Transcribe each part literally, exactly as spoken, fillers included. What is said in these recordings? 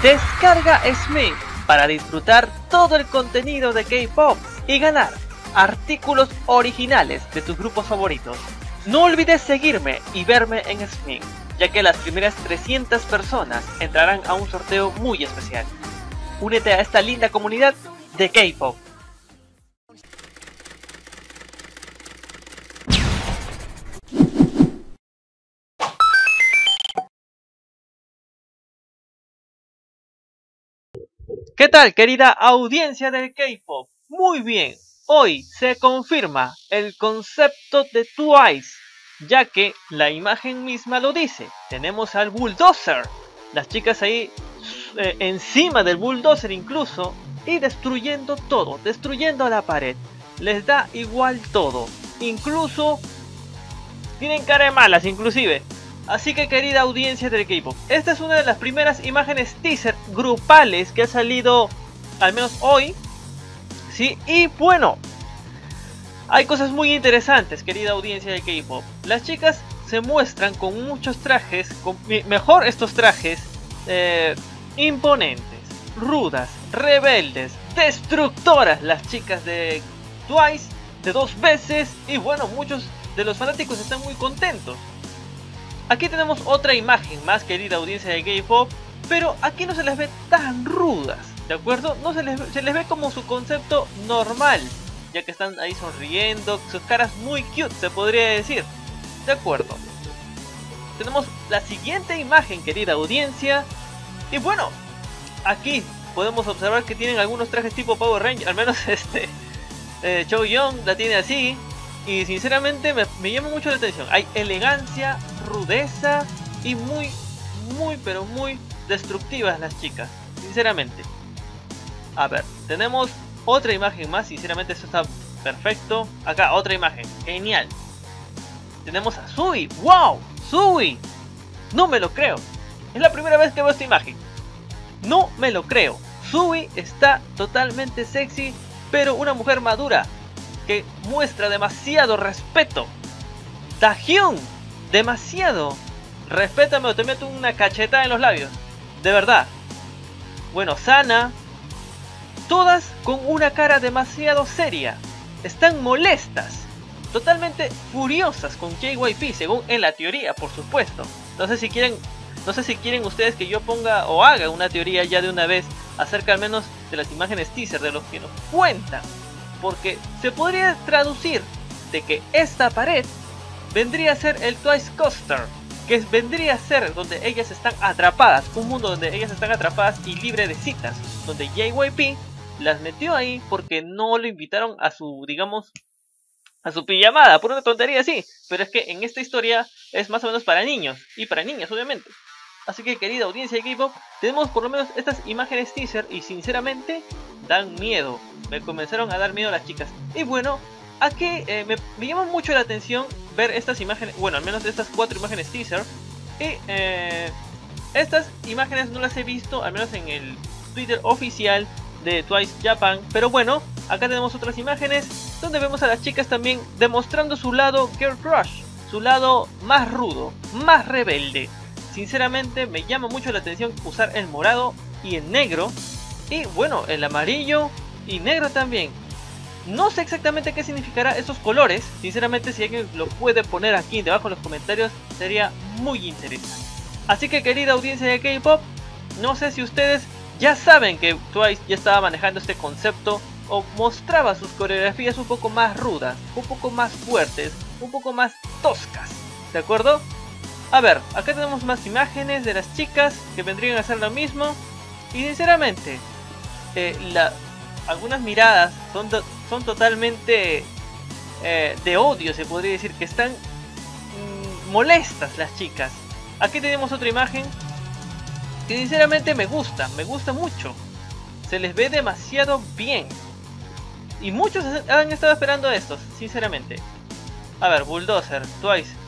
Descarga Smink para disfrutar todo el contenido de K-pop y ganar artículos originales de tus grupos favoritos. No olvides seguirme y verme en Smink, ya que las primeras trescientas personas entrarán a un sorteo muy especial. Únete a esta linda comunidad de K-pop. ¿Qué tal, querida audiencia del K-pop? Muy bien, hoy se confirma el concepto de Twice, ya que la imagen misma lo dice. Tenemos al bulldozer, las chicas ahí eh, encima del bulldozer incluso, y destruyendo todo, destruyendo la pared. Les da igual todo, incluso tienen cara de malas inclusive. Así que, querida audiencia del K-pop, esta es una de las primeras imágenes teaser grupales que ha salido, al menos hoy, ¿sí? Y bueno, hay cosas muy interesantes, querida audiencia del K-pop. Las chicas se muestran con muchos trajes, con, mejor estos trajes, eh, imponentes, rudas, rebeldes, destructoras, las chicas de Twice, de dos veces, y bueno, muchos de los fanáticos están muy contentos. Aquí tenemos otra imagen más, querida audiencia de K-pop, pero aquí no se les ve tan rudas, ¿de acuerdo? No se les, se les ve como su concepto normal, ya que están ahí sonriendo, sus caras muy cute, se podría decir. De acuerdo. Tenemos la siguiente imagen, querida audiencia, y bueno, aquí podemos observar que tienen algunos trajes tipo Power Ranger, al menos este, eh, Cho Young la tiene así. Y sinceramente me, me llama mucho la atención. Hay elegancia, rudeza y muy, muy, pero muy destructivas las chicas. Sinceramente. A ver, tenemos otra imagen más. Sinceramente esto está perfecto. Acá, otra imagen. Genial. Tenemos a Sui. ¡Wow! ¡Sui! No me lo creo. Es la primera vez que veo esta imagen. No me lo creo. Sui está totalmente sexy, pero una mujer madura, que muestra demasiado respeto. Taehyung, demasiado. Respétame o te meto una cachetada en los labios. De verdad. Bueno, Sana. Todas con una cara demasiado seria. Están molestas. Totalmente furiosas con J Y P, según en la teoría, por supuesto. No sé si quieren, no sé si quieren ustedes que yo ponga o haga una teoría ya de una vez acerca al menos de las imágenes teaser, de los que nos cuentan. Porque se podría traducir de que esta pared vendría a ser el Twice Coaster, que vendría a ser donde ellas están atrapadas, un mundo donde ellas están atrapadas y libre de citas, donde J Y P las metió ahí porque no lo invitaron a su, digamos, a su pijamada, por una tontería así. Pero es que en esta historia es más o menos para niños y para niñas, obviamente. Así que, querida audiencia de K-pop, tenemos por lo menos estas imágenes teaser y sinceramente dan miedo. Me comenzaron a dar miedo las chicas. Y bueno, aquí eh, me, me llama mucho la atención ver estas imágenes, bueno, al menos estas cuatro imágenes teaser. Y eh, estas imágenes no las he visto, al menos en el Twitter oficial de Twice Japan. Pero bueno, acá tenemos otras imágenes donde vemos a las chicas también demostrando su lado girl crush, su lado más rudo, más rebelde. Sinceramente me llama mucho la atención usar el morado y el negro. Y bueno, el amarillo y negro también. No sé exactamente qué significará esos colores. Sinceramente, si alguien lo puede poner aquí debajo en los comentarios, sería muy interesante. Así que, querida audiencia de K-pop, no sé si ustedes ya saben que Twice ya estaba manejando este concepto o mostraba sus coreografías un poco más rudas, un poco más fuertes, un poco más toscas, ¿de acuerdo? A ver, acá tenemos más imágenes de las chicas que vendrían a hacer lo mismo. Y sinceramente, eh, la, algunas miradas son, to son totalmente eh, de odio, se podría decir, que están mmm, molestas las chicas. Aquí tenemos otra imagen que sinceramente me gusta, me gusta mucho. Se les ve demasiado bien. Y muchos han estado esperando estos, sinceramente. A ver, bulldozer, Twice.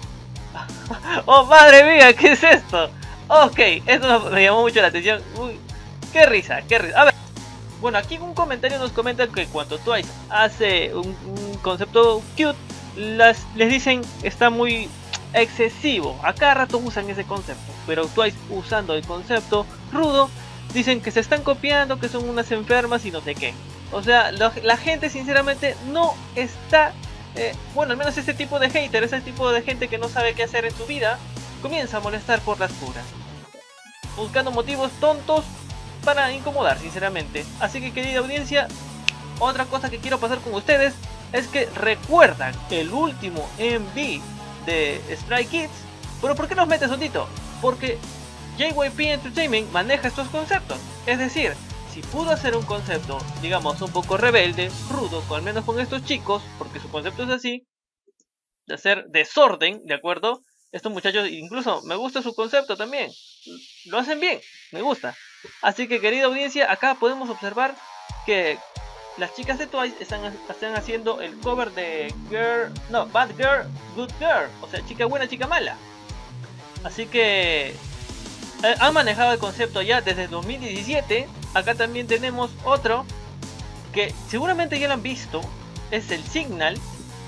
¡Oh, madre mía! ¿Qué es esto? Ok, esto me llamó mucho la atención. Uy, qué risa, qué risa. A ver, bueno, aquí en un comentario nos comentan que cuando Twice hace un, un concepto cute, las, les dicen está muy excesivo. A cada rato usan ese concepto, pero Twice usando el concepto rudo dicen que se están copiando, que son unas enfermas y no sé qué. O sea, la, la gente sinceramente no está, eh, bueno, al menos este tipo de hater, ese tipo de gente que no sabe qué hacer en su vida, comienza a molestar por las puras, buscando motivos tontos para incomodar, sinceramente. Así que, querida audiencia, otra cosa que quiero pasar con ustedes es que recuerdan el último M V de Stray Kids. Pero ¿por qué nos metes ondito? Porque J Y P Entertainment maneja estos conceptos. Es decir, si pudo hacer un concepto, digamos, un poco rebelde, rudo, al menos con estos chicos, porque su concepto es así, de hacer desorden, ¿de acuerdo? Estos muchachos, incluso me gusta su concepto también, lo hacen bien, me gusta. Así que, querida audiencia, acá podemos observar que las chicas de Twice están, están haciendo el cover de Girl, no, Bad Girl, Good Girl, o sea, chica buena, chica mala. Así que eh, han manejado el concepto ya desde dos mil diecisiete. Acá también tenemos otro que seguramente ya lo han visto, es el Signal.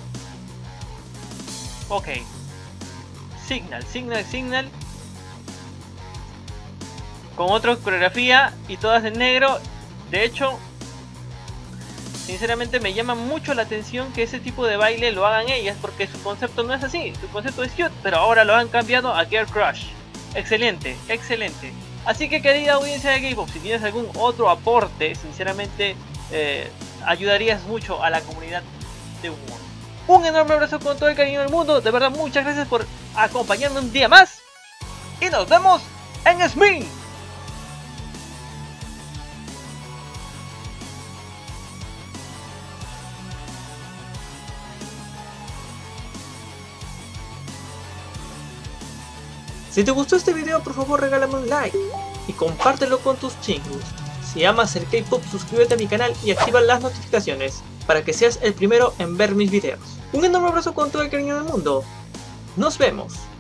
Ok, Signal, Signal, Signal, con otra coreografía y todas en negro. De hecho, sinceramente me llama mucho la atención que ese tipo de baile lo hagan ellas, porque su concepto no es así, su concepto es cute, pero ahora lo han cambiado a Girl Crush. Excelente, excelente. Así que, querida audiencia de K-pop, si tienes algún otro aporte, sinceramente eh, ayudarías mucho a la comunidad de humor. Un enorme abrazo con todo el cariño del mundo, de verdad muchas gracias por acompañarme un día más, y nos vemos en S M I. Si te gustó este video, por favor regálame un like y compártelo con tus chingos. Si amas el K-pop, suscríbete a mi canal y activa las notificaciones para que seas el primero en ver mis videos. Un enorme abrazo con todo el cariño del mundo. Nos vemos.